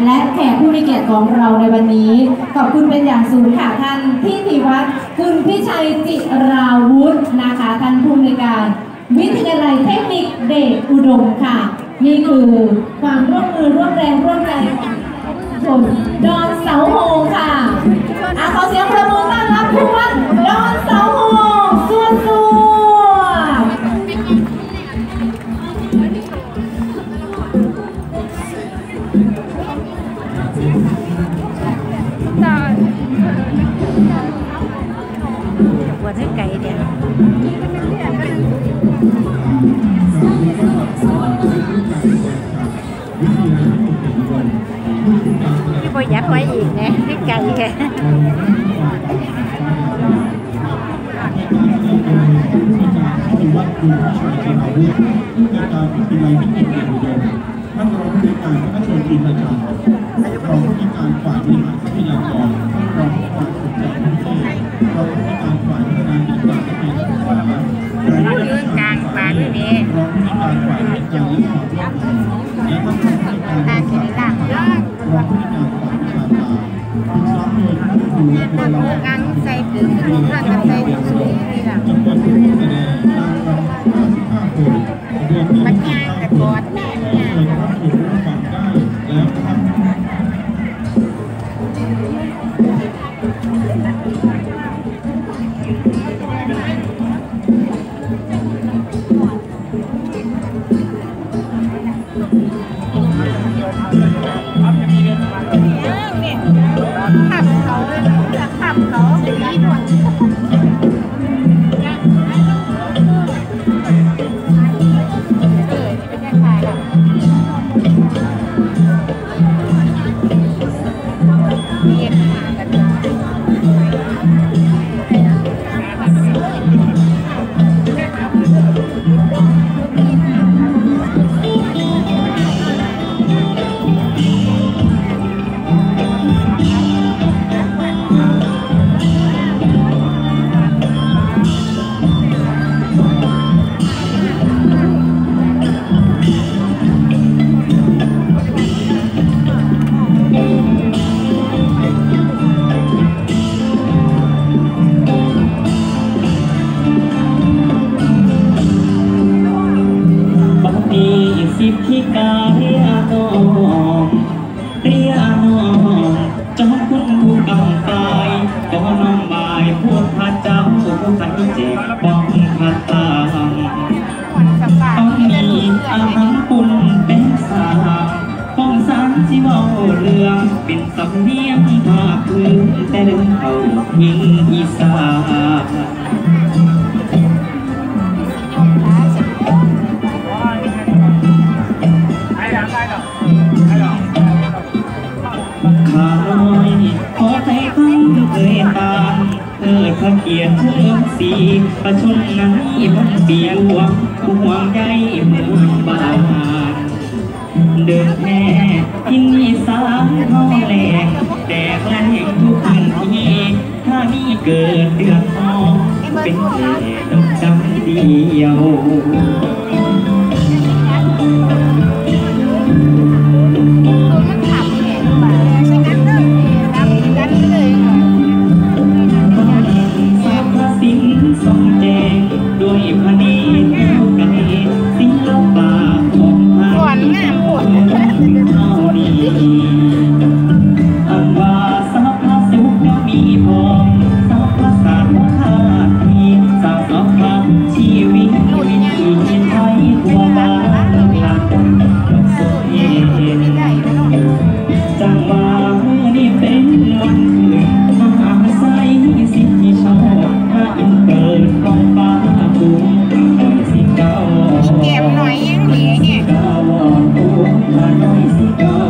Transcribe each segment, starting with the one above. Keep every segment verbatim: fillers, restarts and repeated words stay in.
และแขกผู้มีเกียรติของเราในวันนี้ขอบคุณเป็นอย่างสูงค่ะท่านพิธีวัฒน์คุณพิชัยจิราวุฒินะคะท่านผู้อำนวยการวิทยาลัยเทคนิคเดชอุดมค่ะนี่คือความร่วมมือร่วมแรงร่วมใจของชนดอนเสาโฮงค่ะอาขอเสียงประมือต้อนรับผู้ว่าดอนเสาโฮงส่วนตัวปวดให้ไก่เดี๋ยวพี่บอยยัดไว้อีกนะให้ไก่แค่วัดคุณชัยอาวุธผู้จัดการวิทยาลัยเทคนิคเดชอุดมท่านรองผู้จัดการคณะชนอินทราชรองผู้จัดการฝ่ายบริหารทรัพยากรรองผู้จัดการสนใจท่องเที่ยวรองผู้จัดการฝ่ายพัฒนากิจการเกษตรศึกษารายวิชาการฝ่ายนี้รองผู้จัดการฝ่ายวิจัยและความร่วมมือและท่านรองผู้จัดการฝ่ายการรองผู้จัดการฝ่ายวิชาการผู้สอนโดยผู้ดูแลผู้รับการใส่ปุ๋ยผู้ทำการใส่ปุ๋ยนี่แหละจำนวนผู้แสดงนางรำห้าสิบห้าคนรวมเป็นปัญญาแต่ก่อนแม่เลยรับถูกรับฟังได้แล้วครับขับเขาขับเขาดีหมดสิบที่กายนองเรียนองจอมคุณผู้กำกายก็น้องบายพูดพระเจ้าผู้ใส่เจ็บป้องพระตาต้องมีอาหารปุ่นเป็นสาป้องสารที่ว่าเรื่องเป็นสำเนียงภาคพื้นแต่เดินเขายิงอีสานขาน้อยขอใจพังเคยตามเธอขับเกียรเชื่อมสีประชนนั้นพันเปียหลวงห่วงใยเมืองบานเดินแม่ที่นี่สามท้องแหลกแต่แหลกทุกพื้นที่ถ้ามีเกิดเดือดร้อนเป็นเหตุต้องจำเดียวสมแจงด้วยพนีเท่ากันศิลปะของไทยเท่านี้อันว่าสัพพะสุขมีพอสัพพะสารคาทีสัพพะชีวิตวิถีไทยทั่วบ้านหลักสุดเย็นจังว่าเมื่อนี้เป็นวันคืนมหาไซสิทธิชอบมาอินเตอร์ของป้าปูสิเก้าเก็บหน่อยยังเหลือเนี่ยเก้าปูมาหน่อยสิเก้า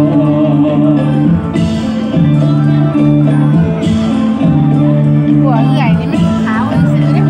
หัวใหญ่นี่ไม่ขาวเลยสิเนี่ย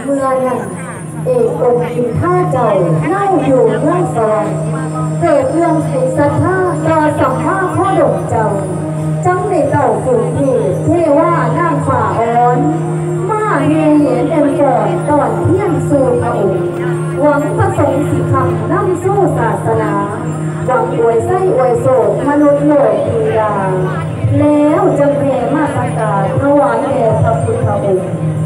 เมื่อนั้นเอกองค์อินท่าเจ้าเล่าอยู่เรื่องสวรรค์เกิดเรื่องให้ศรัทธาต่อสัมมาข้อดกเจ้าจังในเต่าฝืนเทเทว่านางฝ่าอ่อนมาเฮเห็นเอ็มก่อนตอนเที่ยงสู่พระองค์หวังประสงค์สิคำนำสู้ศาสนาหวังอวยไส้อวยโศกมนุษย์โลกปีดาแล้วจังเพมาสักการถวายแด่พระพุทธองค์